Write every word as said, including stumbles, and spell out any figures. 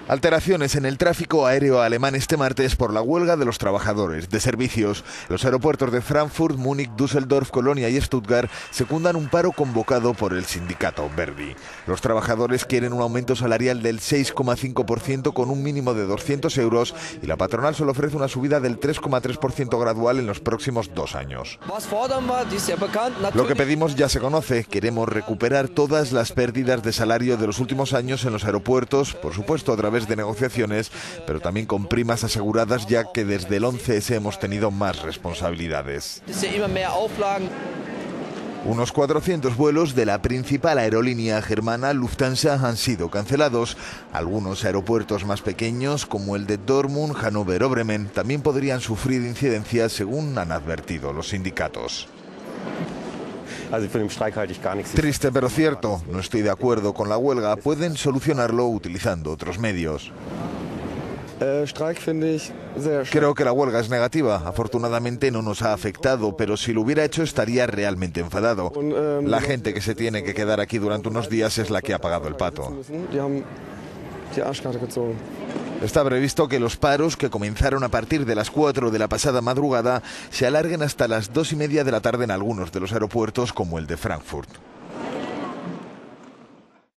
Alteraciones en el tráfico aéreo alemán este martes por la huelga de los trabajadores de servicios. Los aeropuertos de Frankfurt, Múnich, Düsseldorf, Colonia y Stuttgart secundan un paro convocado por el sindicato Verdi. Los trabajadores quieren un aumento salarial del seis coma cinco por ciento con un mínimo de doscientos euros y la patronal solo ofrece una subida del tres coma tres por ciento gradual en los próximos dos años. Lo que pedimos ya se conoce. Queremos recuperar todas las pérdidas de salario de los últimos años en los aeropuertos, por supuesto a través de negociaciones, pero también con primas aseguradas, ya que desde el once ese hemos tenido más responsabilidades. Unos cuatrocientos vuelos de la principal aerolínea germana Lufthansa han sido cancelados. Algunos aeropuertos más pequeños, como el de Dortmund, Hannover o Bremen, también podrían sufrir incidencias, según han advertido los sindicatos. Triste pero cierto, no estoy de acuerdo con la huelga, pueden solucionarlo utilizando otros medios. Creo que la huelga es negativa, afortunadamente no nos ha afectado, pero si lo hubiera hecho estaría realmente enfadado. La gente que se tiene que quedar aquí durante unos días es la que ha pagado el pato. Está previsto que los paros, que comenzaron a partir de las cuatro de la pasada madrugada, se alarguen hasta las dos y media de la tarde en algunos de los aeropuertos, como el de Frankfurt.